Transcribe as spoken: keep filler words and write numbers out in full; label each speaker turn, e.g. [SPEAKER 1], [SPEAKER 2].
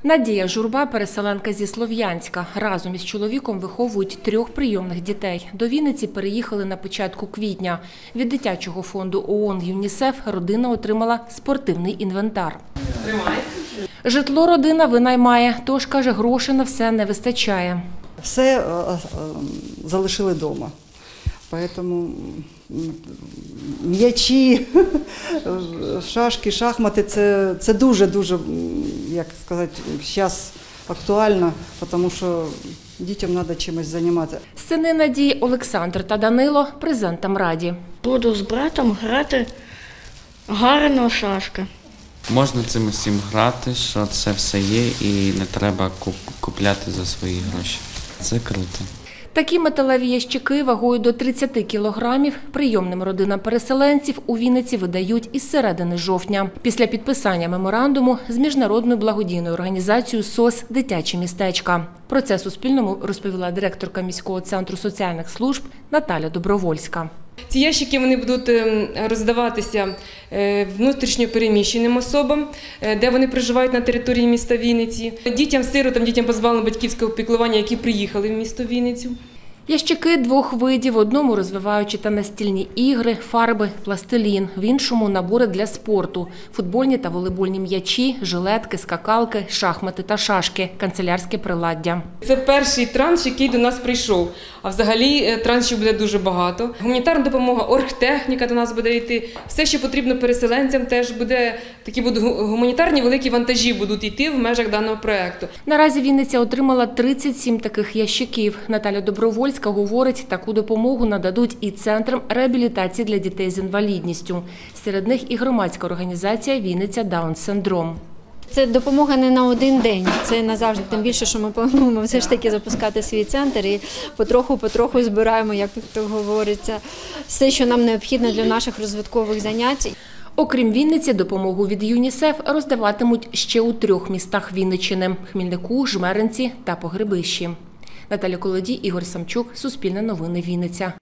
[SPEAKER 1] Надія Журба – переселенка зі Слов'янська. Разом із чоловіком виховують трьох прийомних дітей. До Вінниці переїхали на початку квітня. Від дитячого фонду ООН «ЮНІСЕФ» родина отримала спортивний інвентар. Житло родина винаймає, тож, каже, грошей на все не вистачає.
[SPEAKER 2] Все залишили вдома. Тому м'ячі, шашки, шахмати – це дуже-дуже, як сказати, зараз актуально, тому що дітям треба чимось займатися.
[SPEAKER 1] Сини Надії Олександр та Данило презентам раді.
[SPEAKER 3] Буду з братом грати гарно шашки.
[SPEAKER 4] Можна цим усім грати, що це все є і не треба купляти за свої гроші. Це круто.
[SPEAKER 1] Такі металеві ящики вагою до тридцяти кілограмів прийомним родинам переселенців у Вінниці видають із середини жовтня. Після підписання меморандуму з міжнародною благодійною організацією СОС «Дитячі містечка». Про це Суспільному розповіла директорка міського центру соціальних служб Наталя Добровольська.
[SPEAKER 5] Ці ящики вони будуть роздаватися внутрішньо переміщеним особам, де вони проживають на території міста Вінниці, дітям-сиротам, дітям позбавленим батьківського піклування, які приїхали в місто Вінницю.
[SPEAKER 1] Ящики двох видів – в одному розвиваючі та настільні ігри, фарби, пластилін, в іншому – набори для спорту – футбольні та волейбольні м'ячі, жилетки, скакалки, шахмати та шашки, канцелярське приладдя.
[SPEAKER 5] Це перший транш, який до нас прийшов, а взагалі траншів буде дуже багато. Гуманітарна допомога, оргтехніка до нас буде йти, все, що потрібно переселенцям, теж буде, такі будуть гуманітарні великі вантажі будуть йти в межах даного проєкту.
[SPEAKER 1] Наразі Вінниця отримала тридцять сім таких ящиків. Наталя Добровольська говорить, таку допомогу нададуть і центрам реабілітації для дітей з інвалідністю. Серед них і громадська організація «Вінниця Даун-синдром».
[SPEAKER 6] Це допомога не на один день, це назавжди. Тим більше, що ми плануємо все ж таки запускати свій центр і потроху-потроху збираємо, як то говориться, все, що нам необхідно для наших розвиткових занять.
[SPEAKER 1] Окрім Вінниці, допомогу від ЮНІСЕФ роздаватимуть ще у трьох містах Вінниччини – Хмільнику, Жмеринці та Погребищі. Наталя Колодій, Ігор Самчук, Суспільне новини, Вінниця.